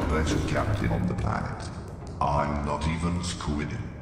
better captain on the planet. I'm not even Squidden.